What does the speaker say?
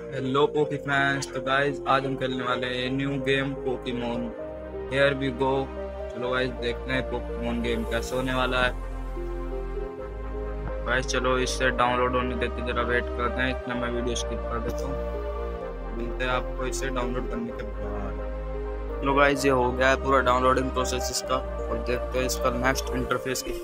Hello Poki fans. तो guys आज हम खेलने वाले हैं new game Pokemon. Here we go. चलो गाइज देखते हैं पोकेमोन गेम कैसे होने वाला है। गाइज चलो इससे डाउनलोड होने देते, जरा वेट करते हैं। इतना मैं वीडियो स्किप कर देता हूँ। मिलते हैं आपको इसे डाउनलोड करने के बाद। चलो गाइज ये हो गया है पूरा डाउनलोडिंग प्रोसेस इसका, और देखते हैं इसका नेक्स्ट इंटरफेस की।